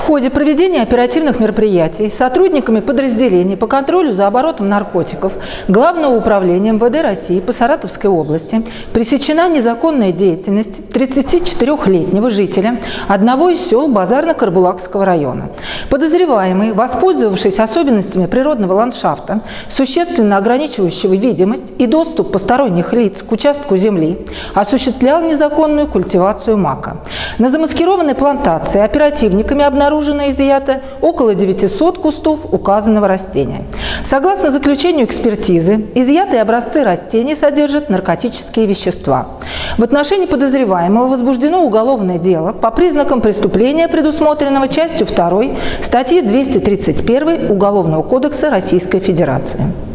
ходе проведения оперативных мероприятий сотрудниками подразделений по контролю за оборотом наркотиков Главного управления МВД России по Саратовской области пресечена незаконная деятельность 34-летнего жителя одного из сел Базарно-Карбулакского района. Подозреваемый, воспользовавшись особенностями природного ландшафта, существенно ограничивающего видимость и доступ посторонних лиц к участку земли, осуществлял незаконную культивацию мака. На замаскированной плантации оперативниками обнаружено и изъято около 900 кустов указанного растения. Согласно заключению экспертизы, изъятые образцы растений содержат наркотические вещества. В отношении подозреваемого возбуждено уголовное дело по признакам преступления, предусмотренного частью 2 статьи 231 Уголовного кодекса Российской Федерации.